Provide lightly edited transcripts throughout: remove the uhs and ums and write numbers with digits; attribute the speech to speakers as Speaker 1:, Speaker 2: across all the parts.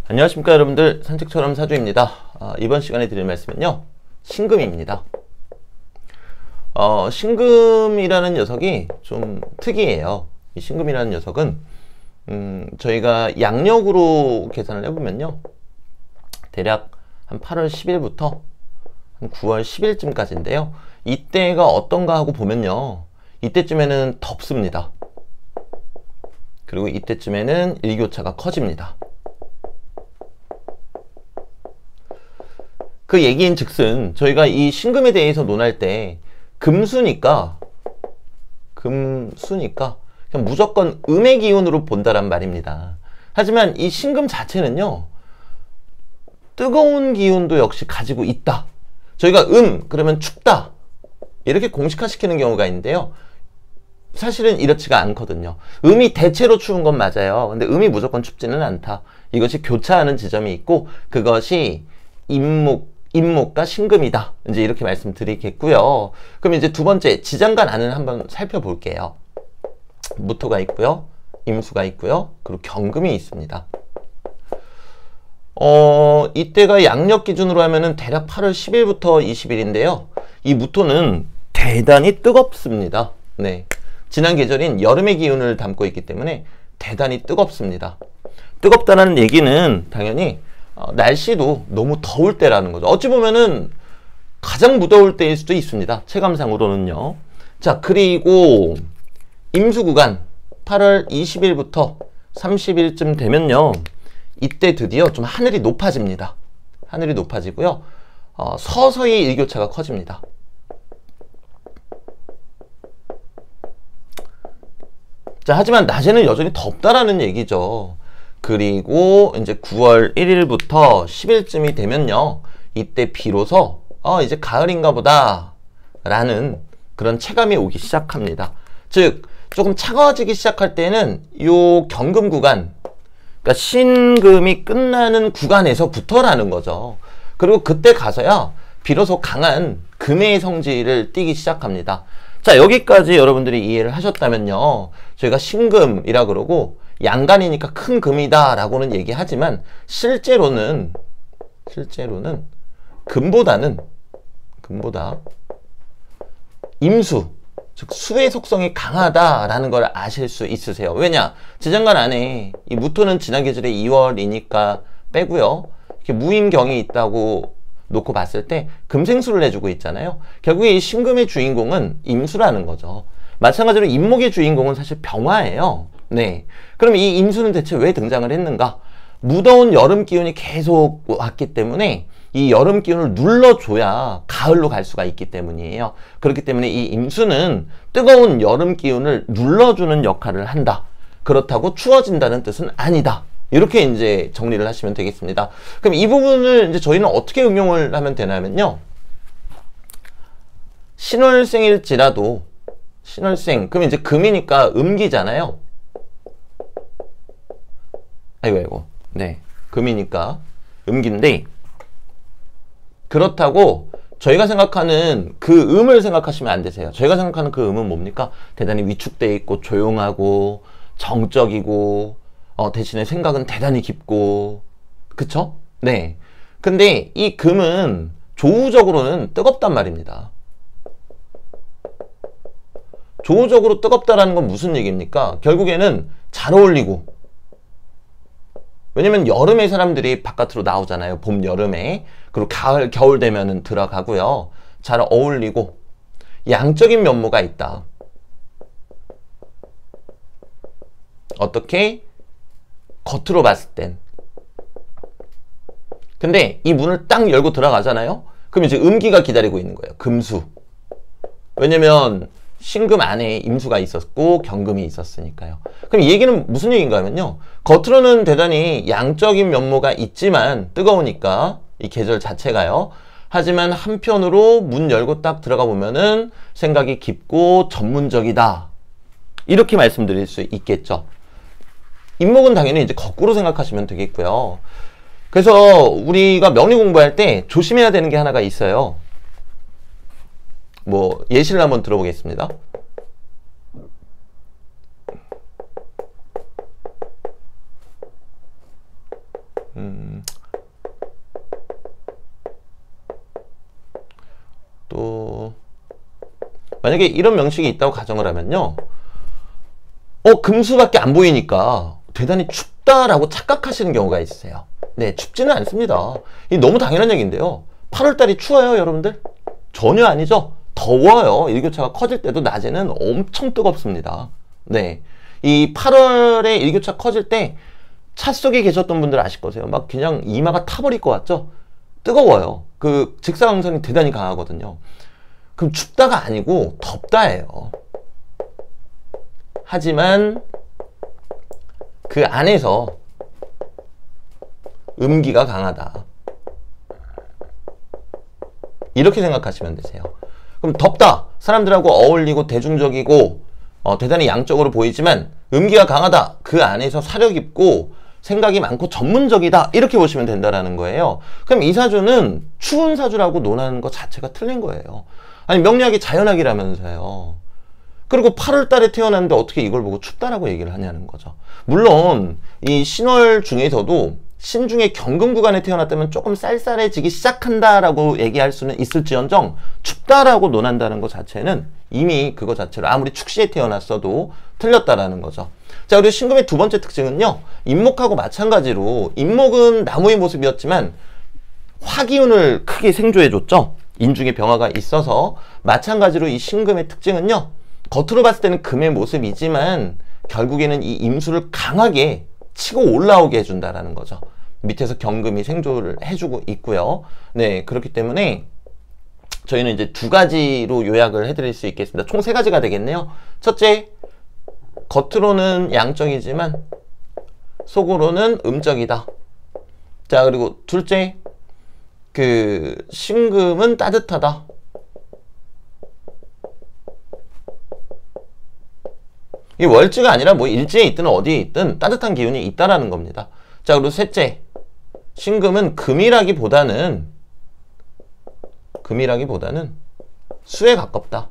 Speaker 1: 안녕하십니까 여러분들, 산책처럼 사주입니다. 이번 시간에 드릴 말씀은요, 신금입니다. 신금이라는 녀석이 좀 특이해요. 이 신금이라는 녀석은 저희가 양력으로 계산을 해보면요, 대략 한 8월 10일부터 한 9월 10일쯤까지인데요 이때가 어떤가 하고 보면요, 이때쯤에는 덥습니다. 그리고 이때쯤에는 일교차가 커집니다. 그 얘기인 즉슨 저희가 이 신금에 대해서 논할 때 금수니까 그냥 무조건 음의 기운으로 본다란 말입니다. 하지만 이 신금 자체는요, 뜨거운 기운도 역시 가지고 있다. 저희가 그러면 춥다 이렇게 공식화시키는 경우가 있는데요, 사실은 이렇지가 않거든요. 음이 대체로 추운 건 맞아요. 근데 음이 무조건 춥지는 않다. 이것이 교차하는 지점이 있고, 그것이 임목과 신금이다. 이제 이렇게 말씀드리겠고요. 그럼 이제 두 번째, 지장간 안을 한번 살펴볼게요. 무토가 있고요, 임수가 있고요, 그리고 경금이 있습니다. 이때가 양력 기준으로 하면은 대략 8월 10일부터 20일인데요. 이 무토는 대단히 뜨겁습니다. 네. 지난 계절인 여름의 기운을 담고 있기 때문에 대단히 뜨겁습니다. 뜨겁다는 얘기는 당연히 날씨도 너무 더울 때라는 거죠. 어찌 보면은 가장 무더울 때일 수도 있습니다, 체감상으로는요. 자, 그리고 임수 구간 8월 20일부터 30일쯤 되면요, 이때 드디어 좀 하늘이 높아집니다. 하늘이 높아지고요, 서서히 일교차가 커집니다. 자, 하지만 낮에는 여전히 덥다라는 얘기죠. 그리고 이제 9월 1일부터 10일쯤이 되면요, 이때 비로소 이제 가을인가 보다 라는 그런 체감이 오기 시작합니다. 즉, 조금 차가워지기 시작할 때는 요 경금 구간, 그러니까 신금이 끝나는 구간에서부터라는 거죠. 그리고 그때 가서야 비로소 강한 금의 성질을 띠기 시작합니다. 자, 여기까지 여러분들이 이해를 하셨다면요, 저희가 신금이라 그러고 양간이니까 큰 금이다 라고는 얘기하지만, 실제로는 금보다 임수, 즉 수의 속성이 강하다라는 걸 아실 수 있으세요. 왜냐? 지장간 안에 이 무토는 지난 계절에 2월이니까 빼고요, 이렇게 무임경이 있다고 놓고 봤을 때 금생수를 해주고 있잖아요. 결국에 이 신금의 주인공은 임수라는 거죠. 마찬가지로 임목의 주인공은 사실 병화예요. 네. 그럼 이 임수는 대체 왜 등장을 했는가? 무더운 여름 기운이 계속 왔기 때문에 이 여름 기운을 눌러줘야 가을로 갈 수가 있기 때문이에요. 그렇기 때문에 이 임수는 뜨거운 여름 기운을 눌러주는 역할을 한다. 그렇다고 추워진다는 뜻은 아니다. 이렇게 이제 정리를 하시면 되겠습니다. 그럼 이 부분을 이제 저희는 어떻게 응용을 하면 되냐면요, 신월생일지라도, 그럼 이제 금이니까 음기잖아요. 아이고. 네. 금이니까 음기인데, 그렇다고 저희가 생각하는 그 음을 생각하시면 안 되세요. 저희가 생각하는 그 음은 뭡니까? 대단히 위축되어 있고 조용하고 정적이고, 대신에 생각은 대단히 깊고, 그쵸? 네. 근데 이 금은 조우적으로는 뜨겁단 말입니다. 조우적으로 뜨겁다라는 건 무슨 얘기입니까? 결국에는 잘 어울리고, 왜냐면 여름에 사람들이 바깥으로 나오잖아요. 봄, 여름에. 그리고 가을, 겨울 되면은 들어가고요. 잘 어울리고, 양적인 면모가 있다. 어떻게? 겉으로 봤을 땐. 근데 이 문을 딱 열고 들어가잖아요. 그럼 이제 음기가 기다리고 있는 거예요. 금수. 왜냐면 신금 안에 임수가 있었고 경금이 있었으니까요. 그럼 이 얘기는 무슨 얘기인가 하면요, 겉으로는 대단히 양적인 면모가 있지만 뜨거우니까 이 계절 자체가요. 하지만 한편으로 문 열고 딱 들어가 보면은 생각이 깊고 전문적이다. 이렇게 말씀드릴 수 있겠죠. 임목은 당연히 이제 거꾸로 생각하시면 되겠고요. 그래서 우리가 명리 공부할 때 조심해야 되는 게 하나가 있어요. 뭐 예시를 한번 들어보겠습니다. 또 만약에 이런 명식이 있다고 가정을 하면요, 금수밖에 안 보이니까 대단히 춥다라고 착각하시는 경우가 있으세요. 네, 춥지는 않습니다. 이 너무 당연한 얘기인데요. 8월달이 추워요, 여러분들? 전혀 아니죠. 더워요. 일교차가 커질 때도 낮에는 엄청 뜨겁습니다. 네, 이 8월에 일교차 커질 때 차 속에 계셨던 분들 아실 거세요. 막 그냥 이마가 타버릴 것 같죠? 뜨거워요. 그 직사광선이 대단히 강하거든요. 그럼 춥다가 아니고 덥다예요. 하지만 그 안에서 음기가 강하다, 이렇게 생각하시면 되세요. 그럼 덥다, 사람들하고 어울리고 대중적이고 대단히 양적으로 보이지만 음기가 강하다, 그 안에서 사려 깊고 생각이 많고 전문적이다, 이렇게 보시면 된다라는 거예요. 그럼 이 사주는 추운 사주라고 논하는 것 자체가 틀린 거예요. 아니, 명리학이 자연학이라면서요. 그리고 8월 달에 태어났는데 어떻게 이걸 보고 춥다라고 얘기를 하냐는 거죠. 물론 이 신월 중에서도 신중의 경금 구간에 태어났다면 조금 쌀쌀해지기 시작한다라고 얘기할 수는 있을지언정 춥다라고 논한다는 것 자체는 이미 그거 자체로 아무리 축시에 태어났어도 틀렸다라는 거죠. 자, 그리고 신금의 두 번째 특징은요, 임목하고 마찬가지로 임목은 나무의 모습이었지만 화기운을 크게 생조해줬죠. 인중에 병화가 있어서. 마찬가지로 이 신금의 특징은요, 겉으로 봤을 때는 금의 모습이지만 결국에는 이 임수를 강하게 치고 올라오게 해준다라는 거죠. 밑에서 경금이 생조를 해주고 있고요. 네, 그렇기 때문에 저희는 이제 두 가지로 요약을 해드릴 수 있겠습니다. 총 세 가지가 되겠네요. 첫째, 겉으로는 양적이지만 속으로는 음적이다. 자, 그리고 둘째, 그 신금은 따뜻하다. 이 월지가 아니라 뭐 일지에 있든 어디에 있든 따뜻한 기운이 있다라는 겁니다. 자, 그리고 셋째, 신금은 금이라기보다는 수에 가깝다.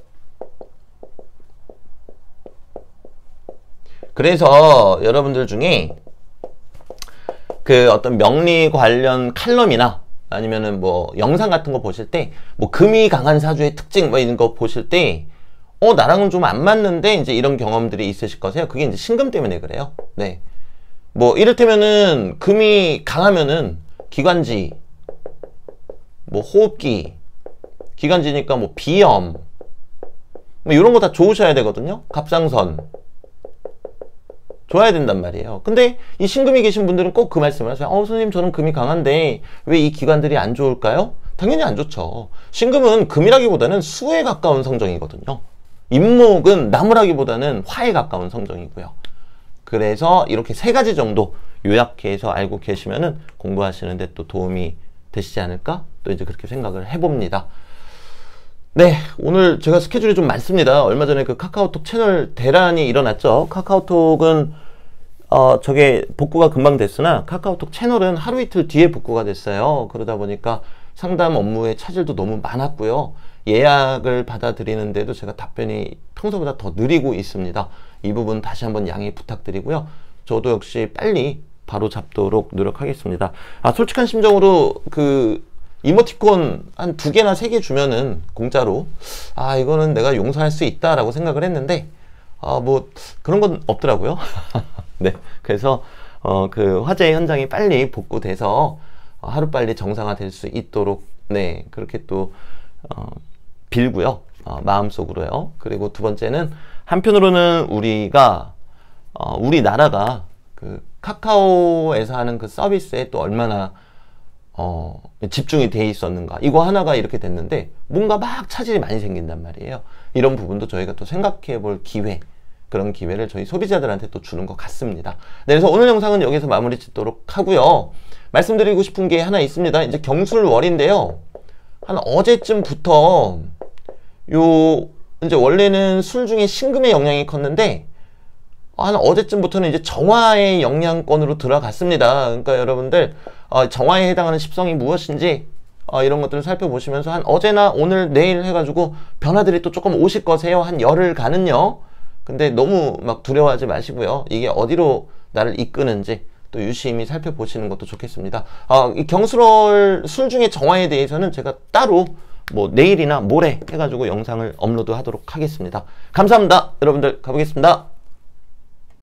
Speaker 1: 그래서 여러분들 중에 그 어떤 명리 관련 칼럼이나 아니면은 뭐 영상 같은 거 보실 때 뭐 금이 강한 사주의 특징 뭐 이런 거 보실 때 나랑은 좀 안 맞는데 이제 이런 경험들이 있으실 거세요. 그게 이제 신금 때문에 그래요. 네. 뭐 이를테면은 금이 강하면은 기관지, 뭐 호흡기, 기관지니까 뭐 비염, 뭐 이런 거 다 좋으셔야 되거든요. 갑상선 좋아야 된단 말이에요. 근데 이 신금이 계신 분들은 꼭 그 말씀을 하세요. 선생님, 저는 금이 강한데 왜 이 기관들이 안 좋을까요? 당연히 안 좋죠. 신금은 금이라기보다는 수에 가까운 성정이거든요. 임목은 나무라기보다는 화에 가까운 성정이고요. 그래서 이렇게 세 가지 정도 요약해서 알고 계시면은 공부하시는데 또 도움이 되시지 않을까? 또 이제 그렇게 생각을 해봅니다. 네, 오늘 제가 스케줄이 좀 많습니다. 얼마 전에 그 카카오톡 채널 대란이 일어났죠. 카카오톡은 저게 복구가 금방 됐으나 카카오톡 채널은 하루 이틀 뒤에 복구가 됐어요. 그러다 보니까 상담 업무에 차질도 너무 많았고요. 예약을 받아들이는데도 제가 답변이 평소보다 더 느리고 있습니다. 이 부분 다시 한번 양해 부탁드리고요. 저도 역시 빨리 바로 잡도록 노력하겠습니다. 솔직한 심정으로 그 이모티콘 한 2개나 3개 주면은 공짜로 이거는 내가 용서할 수 있다라고 생각을 했는데 뭐 그런 건 없더라고요. 네, 그래서 그 화재 현장이 빨리 복구돼서 하루빨리 정상화될 수 있도록 네, 그렇게 또 빌고요. 마음속으로요. 그리고 두 번째는 한편으로는 우리나라가 그 카카오에서 하는 그 서비스에 또 얼마나 집중이 돼 있었는가. 이거 하나가 이렇게 됐는데 뭔가 막 차질이 많이 생긴단 말이에요. 이런 부분도 저희가 또 생각해 볼 기회, 그런 기회를 저희 소비자들한테 또 주는 것 같습니다. 네, 그래서 오늘 영상은 여기서 마무리 짓도록 하고요. 말씀드리고 싶은 게 하나 있습니다. 이제 경술월인데요. 한 어제쯤부터 이제 원래는 술 중에 신금의 영향이 컸는데 한 어제쯤부터는 이제 정화의 영향권으로 들어갔습니다. 그러니까 여러분들 정화에 해당하는 십성이 무엇인지 이런 것들을 살펴보시면서 한 어제나 오늘 내일 해가지고 변화들이 또 조금 오실 거세요. 한 열흘간은요. 근데 너무 막 두려워하지 마시고요. 이게 어디로 나를 이끄는지 또 유심히 살펴보시는 것도 좋겠습니다. 이 경술월 술 중에 정화에 대해서는 제가 따로 뭐 내일이나 모레 해가지고 영상을 업로드 하도록 하겠습니다. 감사합니다. 여러분들 가보겠습니다.